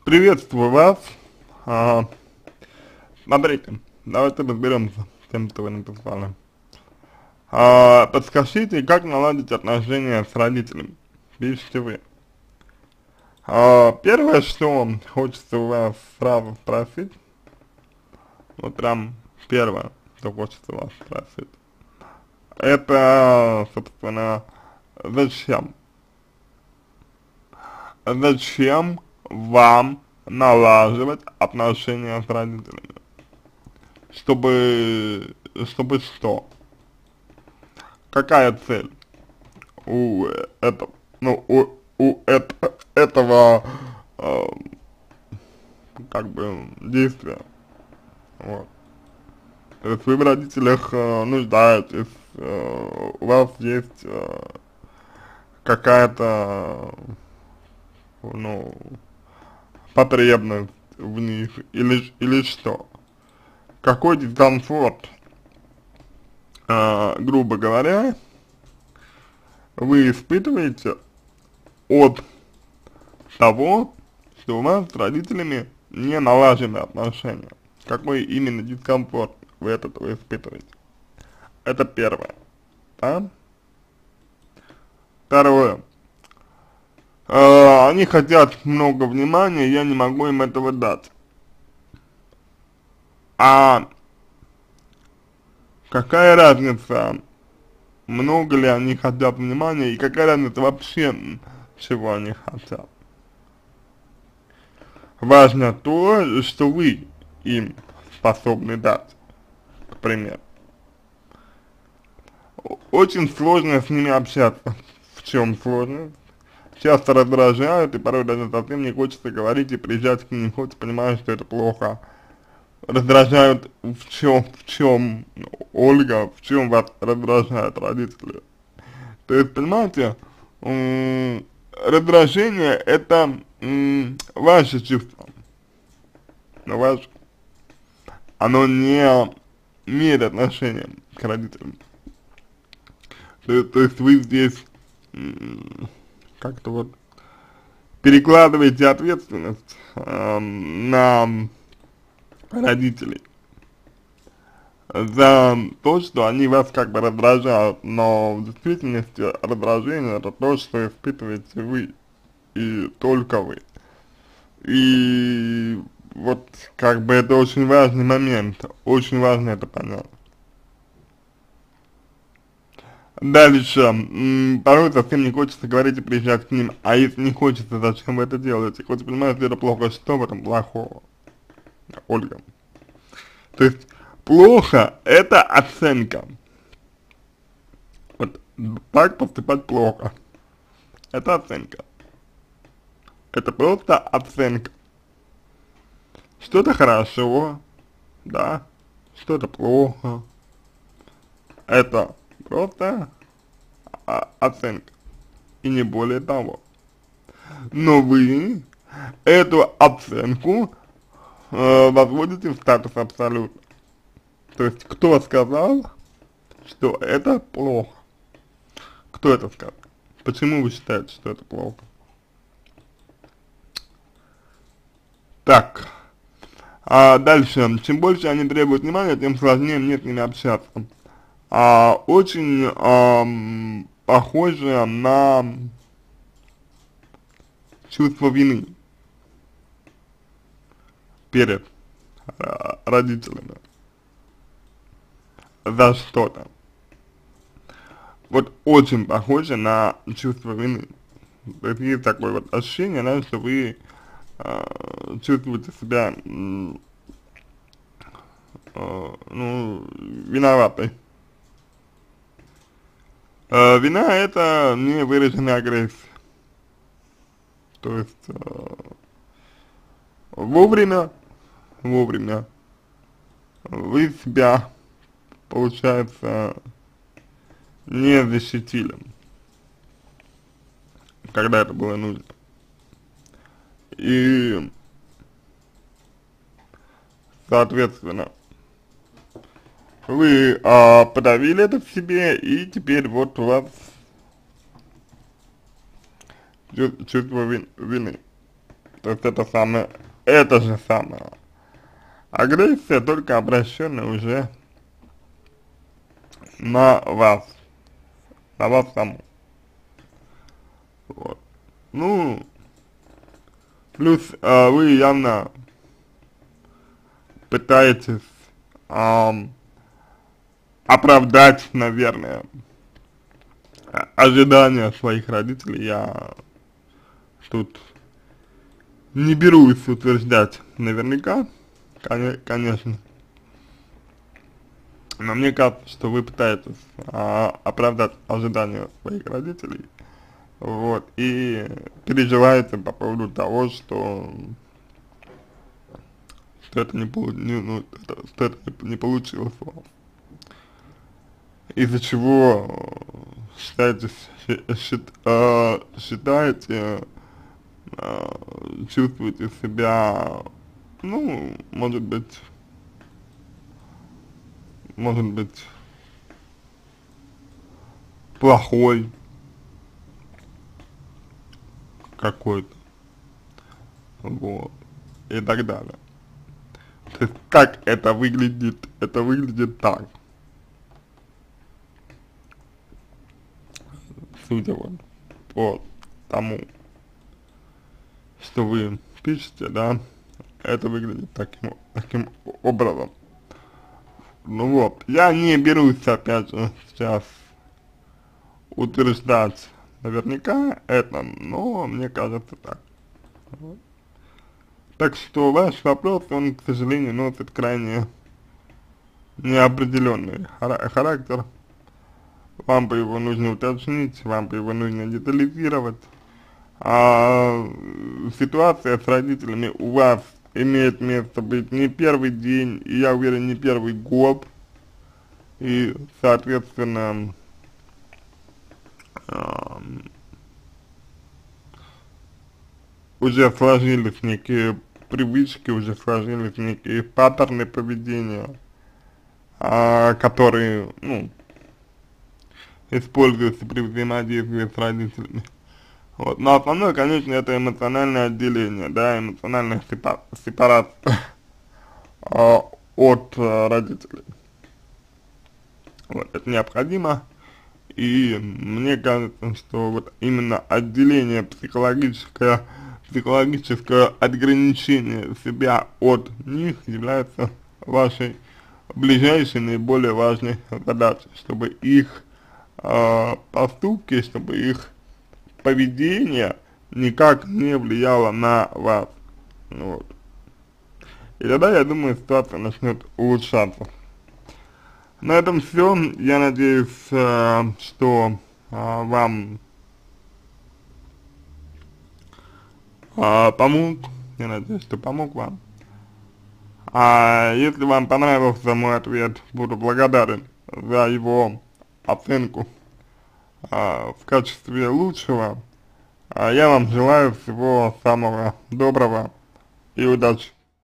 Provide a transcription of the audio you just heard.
Приветствую вас. А, Смотрите, давайте разберемся с тем, что вы написали. Подскажите, как наладить отношения с родителями? Пишите вы. Первое, что хочется у вас сразу спросить, вот прям первое, что хочется у вас спросить, это, собственно, зачем? Зачем вам налаживать отношения с родителями? Чтобы что? Какая цель у этого, ну, этого, э, как бы, действия? Вот. То есть вы в родителях нуждаетесь, у вас есть какая-то, ну, потребность в них, или что? Какой дискомфорт, грубо говоря, вы испытываете от того, что у вас с родителями не налажены отношения? Какой именно дискомфорт вы от этого испытываете? Это первое, да? Второе. Они хотят много внимания, я не могу им этого дать. А какая разница, много ли они хотят внимания, и какая разница вообще, чего они хотят? Важно то, что вы им способны дать, к примеру. Очень сложно с ними общаться. В чем сложность? Часто раздражают, и порой даже совсем не хочется говорить и приезжать к ним, хоть понимаю, что это плохо. Раздражают в чем, Ольга, в чем вас раздражают родители? То есть, понимаете, раздражение это ваше чувство, но ваше, оно не имеет отношения к родителям. То есть вы здесь как-то вот перекладываете ответственность на родителей за то, что они вас как бы раздражают, но в действительности раздражение это то, что испытываете вы и только вы. И вот как бы это очень важный момент, очень важно это понять. Дальше, порой совсем не хочется говорить и приезжать к ним, а если не хочется, зачем вы это делаете? Хоть понимаете, это плохо, что в этом плохого, Ольга? То есть, плохо это оценка, вот так поступать плохо, это оценка, это просто оценка, что-то хорошо, да, что-то плохо, это просто оценка, и не более того. Но вы эту оценку возводите в статус абсолютно. То есть, кто сказал, что это плохо? Кто это сказал? Почему вы считаете, что это плохо? Так, дальше. Чем больше они требуют внимания, тем сложнее мне с ними общаться. Очень похоже на чувство вины перед родителями за что-то. Вот очень похоже на чувство вины. То есть есть такое вот ощущение, да, что вы чувствуете себя, ну, виноватой. Вина это не выраженная агрессия. То есть вовремя, вовремя вы себя, получается, не защитили, когда это было нужно. И, соответственно, вы подавили это в себе, и теперь вот у вас чувство вины. То есть это же самое. Агрессия только обращенная уже на вас, саму. Вот. Ну, плюс вы явно пытаетесь оправдать, наверное, ожидания своих родителей. Я тут не берусь утверждать наверняка, конечно, но мне кажется, что вы пытаетесь оправдать ожидания своих родителей, вот, и переживаете по поводу того, что это что это не получилось у вас, из-за чего считаете, чувствуете себя, ну, может быть, плохой какой-то, вот, и так далее. То есть, как это выглядит? Это выглядит так. Судя вот по тому, что вы пишете, да, это выглядит таким образом. Ну вот, я не берусь, опять же, сейчас утверждать наверняка это, но мне кажется так. Вот. Так что ваш вопрос, он, к сожалению, носит крайне неопределенный характер. Вам бы его нужно уточнить, вам бы его нужно детализировать. А ситуация с родителями у вас имеет место быть не первый день, и я уверен, не первый год. И, соответственно, уже сложились некие привычки, уже сложились некие паттерны поведения, которые, ну, используются при взаимодействии с родителями. Вот. Но основное, конечно, это эмоциональное отделение, да, эмоциональная сепарация от родителей. Вот. Это необходимо, и мне кажется, что вот именно отделение психологическое отграничение себя от них является вашей ближайшей, наиболее важной задачей, чтобы их поступки, чтобы их поведение никак не влияло на вас. Вот. И тогда, я думаю, ситуация начнет улучшаться. На этом все. Я надеюсь, что вам помог. Я надеюсь, что помог вам. Если вам понравился мой ответ, буду благодарен за его оценку в качестве лучшего. Я вам желаю всего самого доброго и удачи.